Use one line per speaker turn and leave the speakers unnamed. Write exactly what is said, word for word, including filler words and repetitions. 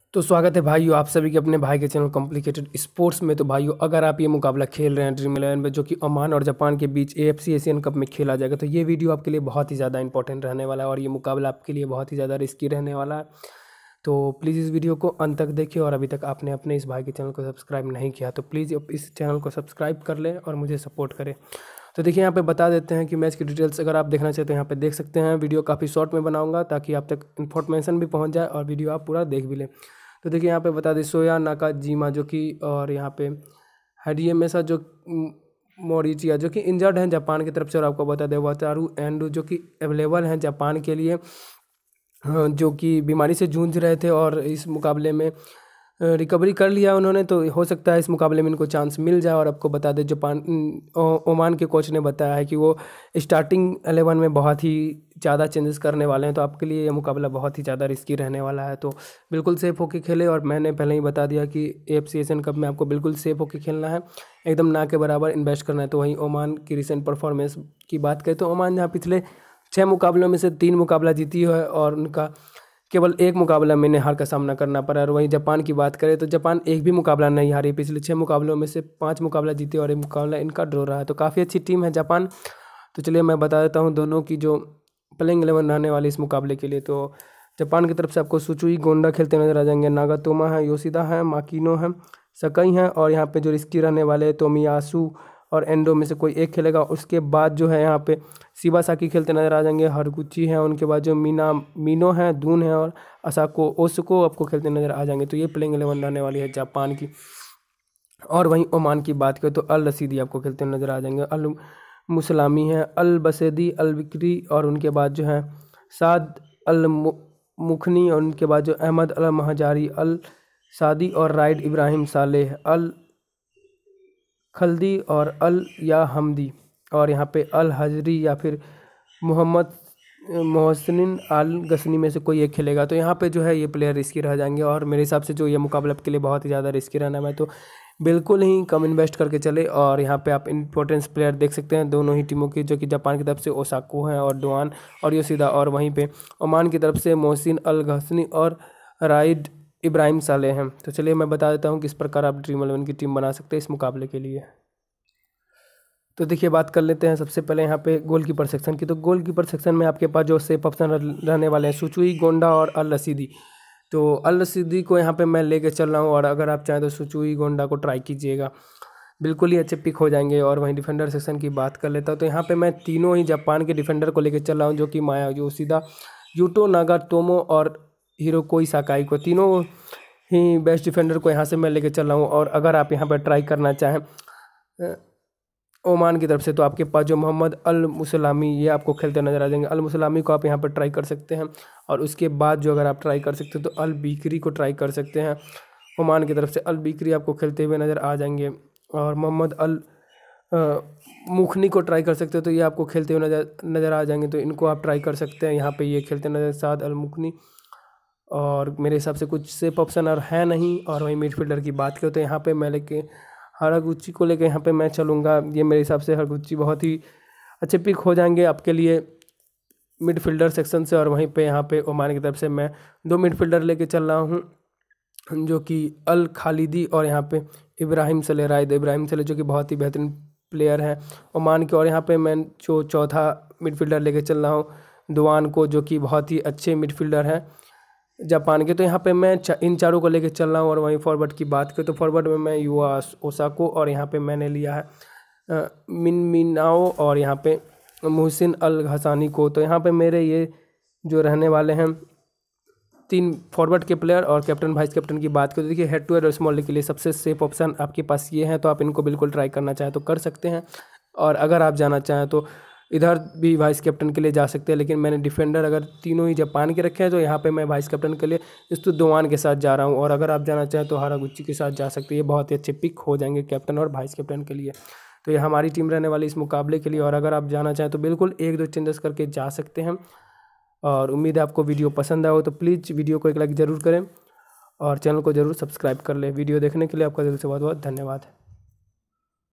तो स्वागत है भाइयों आप सभी के अपने भाई के चैनल कॉम्प्लिकेटेड स्पोर्ट्स में। तो भाइयों अगर आप ये मुकाबला खेल रहे हैं ड्रीम इलेवन में, जो कि ओमान और जापान के बीच एएफसी एशियन कप में खेला जाएगा, तो ये वीडियो आपके लिए बहुत ही ज़्यादा इंपॉर्टेंट रहने वाला है और ये मुकाबला आपके लिए बहुत ही ज़्यादा रिस्की रहने वाला है। तो प्लीज़ इस वीडियो को अंत तक देखिए और अभी तक आपने अपने इस भाई के चैनल को सब्सक्राइब नहीं किया तो प्लीज़ इस चैनल को सब्सक्राइब कर लें और मुझे सपोर्ट करें। तो देखिए यहाँ पे बता देते हैं कि मैच की डिटेल्स अगर आप देखना चाहते हैं यहाँ पे देख सकते हैं। वीडियो काफ़ी शॉर्ट में बनाऊंगा ताकि आप तक इन्फॉर्मेशन भी पहुँच जाए और वीडियो आप पूरा देख भी लें। तो देखिए यहाँ पे बता दें शोया नाकाजीमा जो कि और यहाँ पे हिडेमसा जो मोरिचिया जो कि इंजर्ड हैं जापान की तरफ से, और आपको बता दें वतारू एंडो जो कि अवेलेबल हैं जापान के लिए, जो कि बीमारी से जूझ रहे थे और इस मुकाबले में रिकवरी कर लिया उन्होंने। तो हो सकता है इस मुकाबले में इनको चांस मिल जाए। और आपको बता दें जापान ओमान के कोच ने बताया है कि वो स्टार्टिंग एलेवन में बहुत ही ज़्यादा चेंजेस करने वाले हैं, तो आपके लिए ये मुकाबला बहुत ही ज़्यादा रिस्की रहने वाला है। तो बिल्कुल सेफ होकर खेले और मैंने पहले ही बता दिया कि एएफसी एशियन कप में आपको बिल्कुल सेफ होकर खेलना है, एकदम ना के बराबर इन्वेस्ट करना है। तो वहीं ओमान की रिसेंट परफॉर्मेंस की बात करें तो ओमान जहाँ पिछले छः मुकाबलों में से तीन मुकाबला जीती है और उनका केवल एक मुकाबला में हार का सामना करना पड़ा। और वहीं जापान की बात करें तो जापान एक भी मुकाबला नहीं हारी, पिछले छः मुकाबलों में से पाँच मुकाबला जीते और एक मुकाबला इनका ड्रॉ रहा है। तो काफ़ी अच्छी टीम है जापान। तो चलिए मैं बता देता हूँ दोनों की जो प्लेइंग इलेवन रहने वाली इस मुकाबले के लिए। तो जापान की तरफ से आपको शुचुई गोंडा खेलते नजर आ जाएंगे, नागातोमा है, योशिदा है, माकिनो है, सकाई हैं, और यहाँ पे जो रिस्की रहने वाले तोमियासु और एंडो में से कोई एक खेलेगा। उसके बाद जो है यहाँ पे शिबासाकी खेलते नजर आ जाएंगे, हरगुची हैं, उनके बाद जो मीनामिनो है, दून है, और ओसाको ओसको आपको खेलते नजर आ जाएंगे। तो ये प्लेइंग इलेवन रहने वाली है जापान की। और वहीं ओमान की बात करें तो अल रशीदी आपको खेलते नजर आ जाएंगे, अल मुसलामी है, अल बसेदी, अल बिक्री, और उनके बाद जो है साद अल मुखनी, और उनके बाद जो अहमद अल महाजारी, अल सादी, और Raed Ibrahim Saleh, Al Khaldi, और अल या हमदी, और यहाँ पे अल हजरी या फिर मोहम्मद मोहसिन आल गसनी में से कोई एक खेलेगा। तो यहाँ पे जो है ये प्लेयर रिस्की रह जाएंगे और मेरे हिसाब से जो ये मुकाबला के लिए बहुत ही ज़्यादा रिस्की रहना है। तो बिल्कुल ही कम इन्वेस्ट करके चले। और यहाँ पे आप इंपॉर्टेंस प्लेयर देख सकते हैं दोनों ही टीमों की, जो कि जापान की तरफ से ओसाको हैं और डोआन और योशिदा, और वहीं पे ओमान की तरफ से मोहसिन अल गसनी और राइड इब्राहिम साले हैं। तो चलिए मैं बता देता हूँ किस प्रकार आप ड्रीम इलेवन की टीम बना सकते हैं इस मुकाबले के लिए। तो देखिए बात कर लेते हैं सबसे पहले यहाँ पे गोलकीपर सेक्शन की। तो गोलकीपर सेक्शन में आपके पास जो सेफ ऑप्शन रहने वाले हैं शुचुई, गोंडा और अल रशीदी। तो अल रशीदी को यहाँ पे मैं लेके चल रहा हूँ और अगर आप चाहें तो शुचुई, गोंडा को ट्राई कीजिएगा, बिल्कुल ही अच्छे पिक हो जाएंगे। और वहीं डिफेंडर सेक्शन की बात कर लेता हूँ तो यहाँ पे मैं तीनों ही जापान के डिफेंडर को लेकर चल रहा हूँ, जो कि माया योशिदा, यूटो नागाटोमो और हिरोकोई साकाई को, तीनों ही बेस्ट डिफेंडर को यहाँ से मैं लेके चल रहा हूँ। और अगर आप यहाँ पर ट्राई करना चाहें ओमान की तरफ से तो आपके पास जो मोहम्मद अल मुसलामी ये आपको खेलते नजर आ जाएंगे, अल मुसलामी को आप यहाँ पर ट्राई कर सकते हैं। और उसके बाद जो अगर आप ट्राई कर सकते हैं तो अल बिक्री को ट्राई कर सकते हैं, ओमान की तरफ से अल बिक्री आपको खेलते हुए नज़र आ जाएंगे। और मोहम्मद अल मुखनी को ट्राई कर सकते हो तो ये आपको खेलते हुए नज़र नज़र आ जाएंगे, तो इनको आप ट्राई कर सकते हैं। यहाँ पर ये खेलते नजर साद अल मुखनी, और मेरे हिसाब से कुछ सेफ ऑप्शन और है नहीं। और वहीं मिडफील्डर की बात करें तो यहाँ पे मैं लेके हरागुची को लेके यहाँ पे मैं चलूँगा। ये मेरे हिसाब से हरागुची बहुत ही अच्छे पिक हो जाएंगे आपके लिए मिडफील्डर सेक्शन से। और वहीं पे यहाँ पे ओमान की तरफ से मैं दो मिडफील्डर लेके चल रहा हूँ, जो कि अल खालिदी और यहाँ पे इब्राहिम सले, राइद इब्राहिम सले, जो कि बहुत ही बेहतरीन प्लेयर हैं ओमान के। और यहाँ पे मैं जो चौथा मिडफील्डर लेके चल रहा हूँ दोआन को, जो कि बहुत ही अच्छे मिडफील्डर हैं जापान के। तो यहाँ पे मैं चा, इन चारों को लेके चल रहा हूँ। और वहीं फॉरवर्ड की बात करें तो फॉरवर्ड में मैं युवा ओसाको, और यहाँ पे मैंने लिया है मिनमिनाओ और यहाँ पे मुहसिन अल हसानी को। तो यहाँ पे मेरे ये जो रहने वाले हैं तीन फॉरवर्ड के प्लेयर। और कैप्टन वाइस कैप्टन की बात करें तो देखिए हेड टू हेड और स्मॉल लीग के लिए सबसे सेफ ऑप्शन आपके पास ये है, तो आप इनको बिल्कुल ट्राई करना चाहें तो कर सकते हैं। और अगर आप जाना चाहें तो इधर भी वाइस कैप्टन के लिए जा सकते हैं, लेकिन मैंने डिफेंडर अगर तीनों ही जापान के रखे हैं तो यहाँ पे मैं वाइस कैप्टन के लिए इस तो दोआन के साथ जा रहा हूँ। और अगर आप जाना चाहें तो हरागुची के साथ जा सकते हैं, ये बहुत ही अच्छे पिक हो जाएंगे कैप्टन और वाइस कैप्टन के लिए। तो ये हमारी टीम रहने वाली इस मुकाबले के लिए। और अगर आप जाना चाहें तो बिल्कुल एक दो चेंजेस करके जा सकते हैं। और उम्मीद है आपको वीडियो पसंद आए हो तो प्लीज़ वीडियो को एक लाइक ज़रूर करें और चैनल को ज़रूर सब्सक्राइब कर लें। वीडियो देखने के लिए आपका दिल से बहुत बहुत धन्यवाद।